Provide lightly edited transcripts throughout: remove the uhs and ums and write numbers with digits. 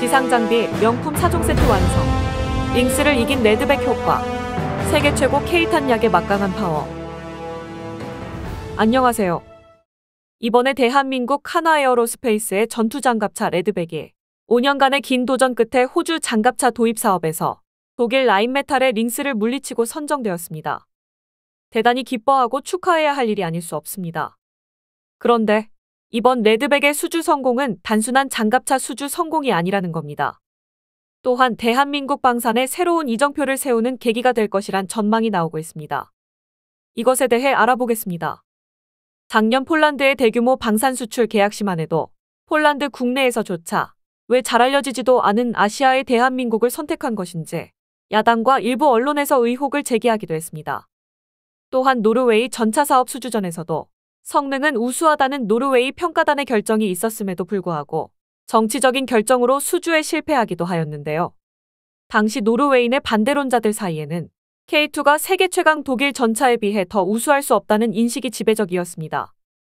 지상장비 명품 4종 세트 완성. 링스를 이긴 레드백 효과. 세계 최고 K탄 약의 막강한 파워. 안녕하세요. 이번에 대한민국 하나에어로스페이스의 전투장갑차 레드백이 5년간의 긴 도전 끝에 호주 장갑차 도입 사업에서 독일 라인메탈의 링스를 물리치고 선정되었습니다. 대단히 기뻐하고 축하해야 할 일이 아닐 수 없습니다. 그런데 이번 레드백의 수주 성공은 단순한 장갑차 수주 성공이 아니라는 겁니다. 또한 대한민국 방산에 새로운 이정표를 세우는 계기가 될 것이란 전망이 나오고 있습니다. 이것에 대해 알아보겠습니다. 작년 폴란드의 대규모 방산 수출 계약시만 해도 폴란드 국내에서조차 왜 잘 알려지지도 않은 아시아의 대한민국을 선택한 것인지 야당과 일부 언론에서 의혹을 제기하기도 했습니다. 또한 노르웨이 전차 사업 수주전에서도 성능은 우수하다는 노르웨이 평가단의 결정이 있었음에도 불구하고 정치적인 결정으로 수주에 실패하기도 하였는데요. 당시 노르웨이의 반대론자들 사이에는 K2가 세계 최강 독일 전차에 비해 더 우수할 수 없다는 인식이 지배적이었습니다.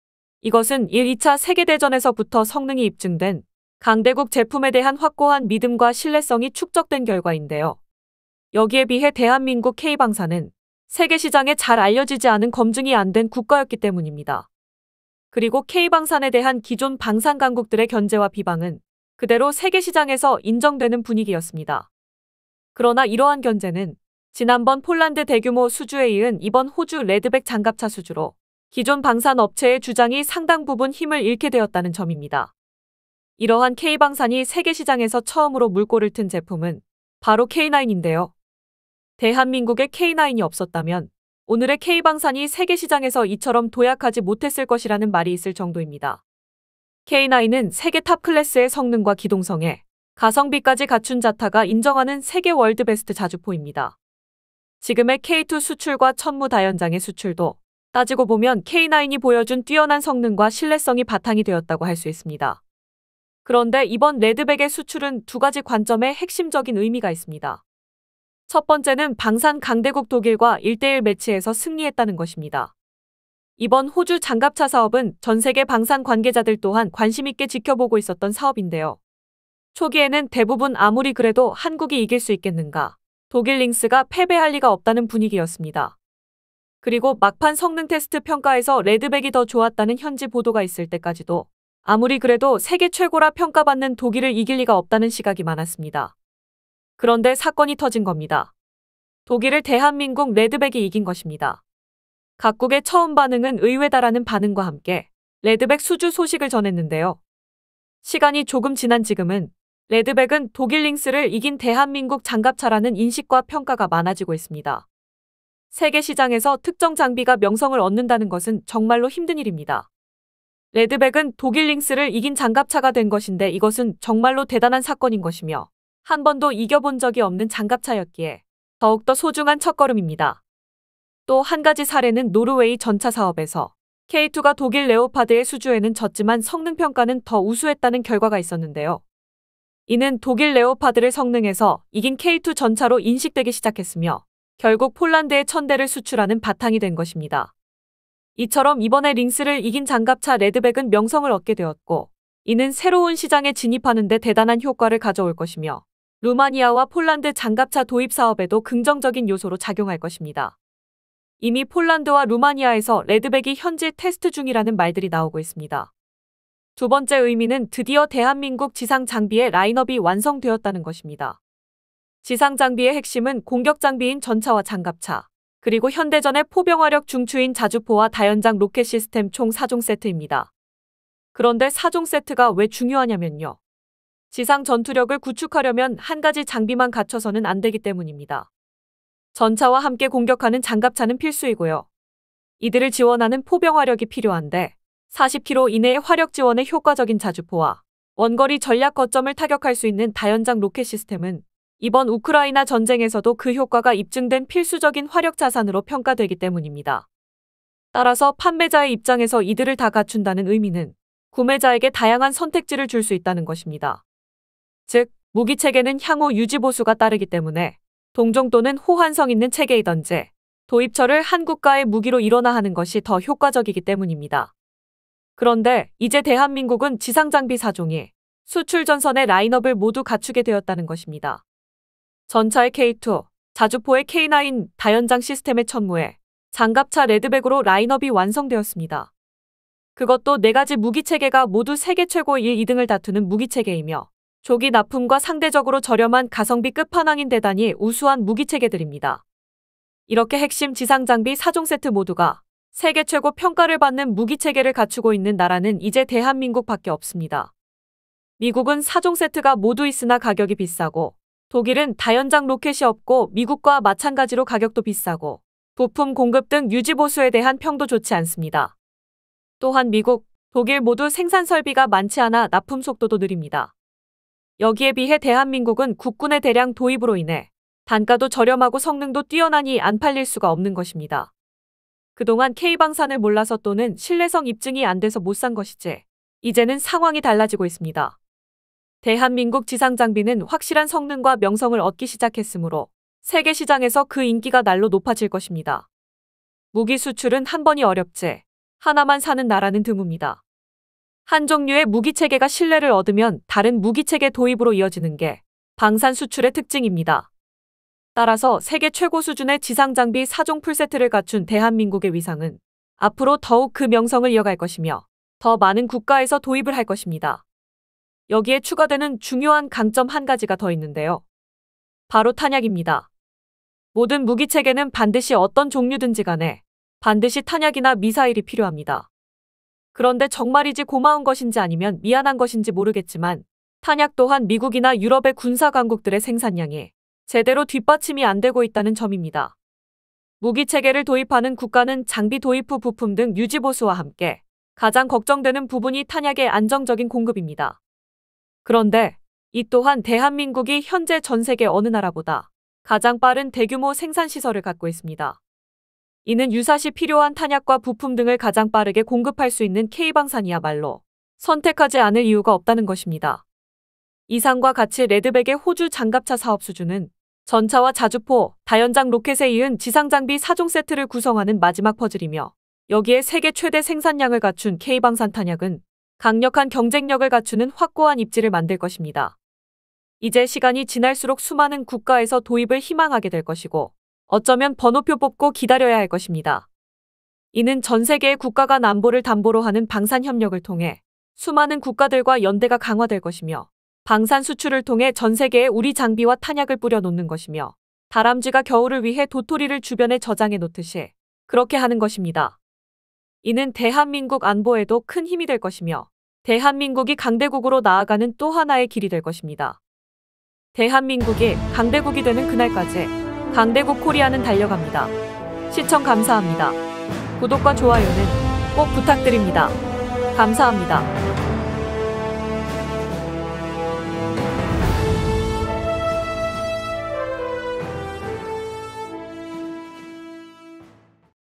이것은 1, 2차 세계대전에서부터 성능이 입증된 강대국 제품에 대한 확고한 믿음과 신뢰성이 축적된 결과인데요. 여기에 비해 대한민국 K방산은 세계 시장에 잘 알려지지 않은 검증이 안 된 국가였기 때문입니다. 그리고 K방산에 대한 기존 방산 강국들의 견제와 비방은 그대로 세계 시장에서 인정되는 분위기였습니다. 그러나 이러한 견제는 지난번 폴란드 대규모 수주에 이은 이번 호주 레드백 장갑차 수주로 기존 방산 업체의 주장이 상당 부분 힘을 잃게 되었다는 점입니다. 이러한 K방산이 세계 시장에서 처음으로 물꼬를 튼 제품은 바로 K9인데요. 대한민국에 K9이 없었다면 오늘의 K방산이 세계 시장에서 이처럼 도약하지 못했을 것이라는 말이 있을 정도입니다. K9은 세계 탑 클래스의 성능과 기동성에 가성비까지 갖춘 자타가 인정하는 세계 월드 베스트 자주포입니다. 지금의 K2 수출과 천무다연장의 수출도 따지고 보면 K9이 보여준 뛰어난 성능과 신뢰성이 바탕이 되었다고 할 수 있습니다. 그런데 이번 레드백의 수출은 두 가지 관점에 핵심적인 의미가 있습니다. 첫 번째는 방산 강대국 독일과 1대1 매치에서 승리했다는 것입니다. 이번 호주 장갑차 사업은 전 세계 방산 관계자들 또한 관심 있게 지켜보고 있었던 사업인데요. 초기에는 대부분 아무리 그래도 한국이 이길 수 있겠는가, 독일 링스가 패배할 리가 없다는 분위기였습니다. 그리고 막판 성능 테스트 평가에서 레드백이 더 좋았다는 현지 보도가 있을 때까지도 아무리 그래도 세계 최고라 평가받는 독일을 이길 리가 없다는 시각이 많았습니다. 그런데 사건이 터진 겁니다. 독일을 대한민국 레드백이 이긴 것입니다. 각국의 처음 반응은 의외다라는 반응과 함께 레드백 수주 소식을 전했는데요. 시간이 조금 지난 지금은 레드백은 독일 링스를 이긴 대한민국 장갑차라는 인식과 평가가 많아지고 있습니다. 세계 시장에서 특정 장비가 명성을 얻는다는 것은 정말로 힘든 일입니다. 레드백은 독일 링스를 이긴 장갑차가 된 것인데 이것은 정말로 대단한 사건인 것이며 한 번도 이겨본 적이 없는 장갑차였기에 더욱더 소중한 첫걸음입니다. 또 한 가지 사례는 노르웨이 전차 사업에서 K2가 독일 레오파드의 수주에는 졌지만 성능 평가는 더 우수했다는 결과가 있었는데요. 이는 독일 레오파드를 성능에서 이긴 K2 전차로 인식되기 시작했으며 결국 폴란드에 1000대를 수출하는 바탕이 된 것입니다. 이처럼 이번에 링스를 이긴 장갑차 레드백은 명성을 얻게 되었고 이는 새로운 시장에 진입하는 데 대단한 효과를 가져올 것이며 루마니아와 폴란드 장갑차 도입 사업에도 긍정적인 요소로 작용할 것입니다. 이미 폴란드와 루마니아에서 레드백이 현재 테스트 중이라는 말들이 나오고 있습니다. 두 번째 의미는 드디어 대한민국 지상 장비의 라인업이 완성되었다는 것입니다. 지상 장비의 핵심은 공격 장비인 전차와 장갑차, 그리고 현대전의 포병화력 중추인 자주포와 다연장 로켓 시스템 총 4종 세트입니다. 그런데 4종 세트가 왜 중요하냐면요. 지상 전투력을 구축하려면 한 가지 장비만 갖춰서는 안 되기 때문입니다. 전차와 함께 공격하는 장갑차는 필수이고요. 이들을 지원하는 포병화력이 필요한데 40km 이내의 화력 지원에 효과적인 자주포와 원거리 전략 거점을 타격할 수 있는 다연장 로켓 시스템은 이번 우크라이나 전쟁에서도 그 효과가 입증된 필수적인 화력 자산으로 평가되기 때문입니다. 따라서 판매자의 입장에서 이들을 다 갖춘다는 의미는 구매자에게 다양한 선택지를 줄 수 있다는 것입니다. 즉, 무기체계는 향후 유지보수가 따르기 때문에 동종 또는 호환성 있는 체계이던지 도입처를 한 국가의 무기로 일원화 하는 것이 더 효과적이기 때문입니다. 그런데 이제 대한민국은 지상장비 4종이 수출 전선의 라인업을 모두 갖추게 되었다는 것입니다. 전차의 K2, 자주포의 K9, 다연장 시스템의 천무에 장갑차 레드백으로 라인업이 완성되었습니다. 그것도 4가지 무기체계가 모두 세계 최고 1, 2등을 다투는 무기체계이며 조기 납품과 상대적으로 저렴한 가성비 끝판왕인 대단히 우수한 무기체계들입니다. 이렇게 핵심 지상장비 4종 세트 모두가 세계 최고 평가를 받는 무기체계를 갖추고 있는 나라는 이제 대한민국밖에 없습니다. 미국은 4종 세트가 모두 있으나 가격이 비싸고, 독일은 다연장 로켓이 없고 미국과 마찬가지로 가격도 비싸고, 부품 공급 등 유지 보수에 대한 평도 좋지 않습니다. 또한 미국, 독일 모두 생산 설비가 많지 않아 납품 속도도 느립니다. 여기에 비해 대한민국은 국군의 대량 도입으로 인해 단가도 저렴하고 성능도 뛰어나니 안 팔릴 수가 없는 것입니다. 그동안 K방산을 몰라서 또는 신뢰성 입증이 안 돼서 못 산 것이지, 이제는 상황이 달라지고 있습니다. 대한민국 지상장비는 확실한 성능과 명성을 얻기 시작했으므로 세계 시장에서 그 인기가 날로 높아질 것입니다. 무기 수출은 한 번이 어렵지, 하나만 사는 나라는 드뭅니다. 한 종류의 무기체계가 신뢰를 얻으면 다른 무기체계 도입으로 이어지는 게 방산 수출의 특징입니다. 따라서 세계 최고 수준의 지상장비 4종 풀세트를 갖춘 대한민국의 위상은 앞으로 더욱 그 명성을 이어갈 것이며 더 많은 국가에서 도입을 할 것입니다. 여기에 추가되는 중요한 강점 한 가지가 더 있는데요. 바로 탄약입니다. 모든 무기체계는 반드시 어떤 종류든지 간에 반드시 탄약이나 미사일이 필요합니다. 그런데 정말이지 고마운 것인지 아니면 미안한 것인지 모르겠지만 탄약 또한 미국이나 유럽의 군사 강국들의 생산량이 제대로 뒷받침이 안 되고 있다는 점입니다. 무기체계를 도입하는 국가는 장비 도입 후 부품 등 유지 보수와 함께 가장 걱정되는 부분이 탄약의 안정적인 공급입니다. 그런데 이 또한 대한민국이 현재 전 세계 어느 나라보다 가장 빠른 대규모 생산시설을 갖고 있습니다. 이는 유사시 필요한 탄약과 부품 등을 가장 빠르게 공급할 수 있는 K방산이야말로 선택하지 않을 이유가 없다는 것입니다. 이상과 같이 레드백의 호주 장갑차 사업 수주는 전차와 자주포, 다연장 로켓에 이은 지상장비 4종 세트를 구성하는 마지막 퍼즐이며 여기에 세계 최대 생산량을 갖춘 K방산 탄약은 강력한 경쟁력을 갖추는 확고한 입지를 만들 것입니다. 이제 시간이 지날수록 수많은 국가에서 도입을 희망하게 될 것이고 어쩌면 번호표 뽑고 기다려야 할 것입니다. 이는 전 세계의 국가 간 안보를 담보로 하는 방산 협력을 통해 수많은 국가들과 연대가 강화될 것이며 방산 수출을 통해 전 세계에 우리 장비와 탄약을 뿌려놓는 것이며 다람쥐가 겨울을 위해 도토리를 주변에 저장해 놓듯이 그렇게 하는 것입니다. 이는 대한민국 안보에도 큰 힘이 될 것이며 대한민국이 강대국으로 나아가는 또 하나의 길이 될 것입니다. 대한민국이 강대국이 되는 그날까지 강대국 코리아는 달려갑니다. 시청 감사합니다. 구독과 좋아요는 꼭 부탁드립니다. 감사합니다.